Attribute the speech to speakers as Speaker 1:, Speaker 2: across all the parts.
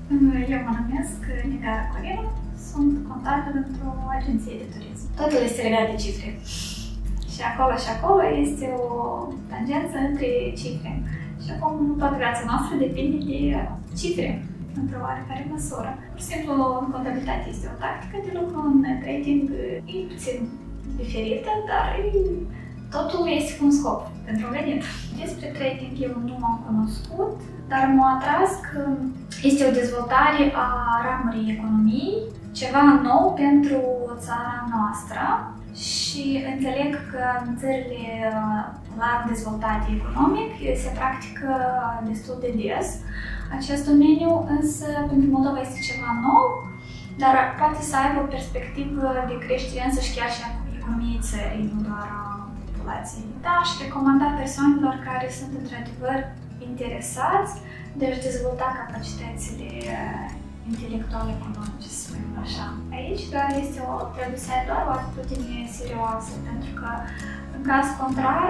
Speaker 1: Eu mă numesc Nigara Corina, sunt contabil într-o agenție de turism. Totul este legat de cifre. Și acolo este o tangență între cifre. Și acum toată viața noastră depinde de cifre, într-o oarecare măsură. Pur și simplu, în contabilitate este o tactică de lucru, în trading e puțin diferită, dar totul este cu un scop, pentru venit. Despre trading eu nu m-am cunoscut, dar m-a atras că este o dezvoltare a ramurii economiei, ceva nou pentru țara noastră și înțeleg că în țările larg dezvoltate economic se practică destul de des acest domeniu, însă pentru Moldova este ceva nou, dar poate să aibă o perspectivă de creștere însăși chiar și a economiei țării, nu doar a populației. Da, aș recomanda persoanelor care sunt într-adevăr interesați de a-și dezvolta capacitățile intelectuale economice, să spunem așa. Aici doar este doar o atitudine serioasă, pentru că în caz contrar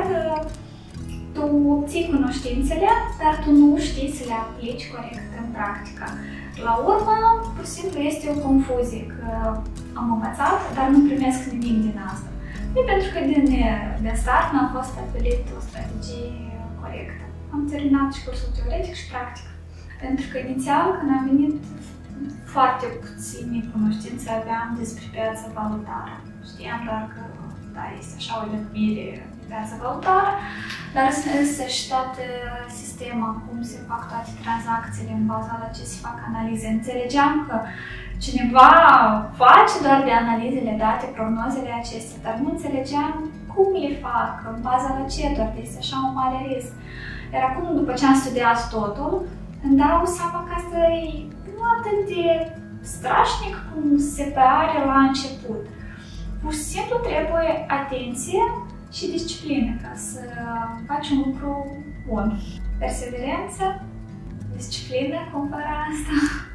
Speaker 1: tu obții cunoștințele, dar tu nu știi să le aplici corect în practică. La urmă, pur și simplu este o confuzie, că am învățat, dar nu primesc nimic din asta. E pentru că de start n-a fost stabilit o strategie corectă. Am terminat și cursul teoretic și practic. Pentru că inițial, când am venit, foarte puține cunoștințe aveam despre piața valutară. Știam doar că, da, este așa o denumire de piața valutară, dar însăși toată sistema, cum se fac toate tranzacțiile, în baza la ce se fac analize. Înțelegeam că cineva face doar de analizele date, prognozele acestea, dar nu înțelegeam cum le fac, în baza la ce, doar că este așa un mare risc. Iar acum, după ce am studiat totul, îmi dau seama că asta e nu atât de strașnic cum se pare la început. Pur și simplu trebuie atenție și disciplină ca să faci un lucru bun. Perseverență, disciplină, cum fără asta,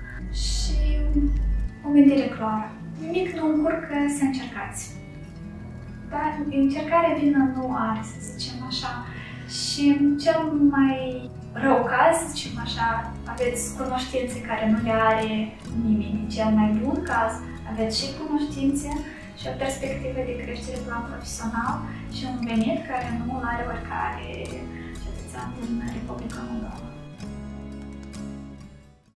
Speaker 1: și o gândire clară. Nimic nu încurcă să încercați. Dar încercarea vină nu are, să zicem așa. Și cel mai rău caz, să zicem așa, aveți cunoștințe care nu le are nimeni. Cel mai bun caz, aveți și cunoștințe și o perspectivă de creștere plan profesional și un venit care nu îl are oricare cetățean din Republica Moldova.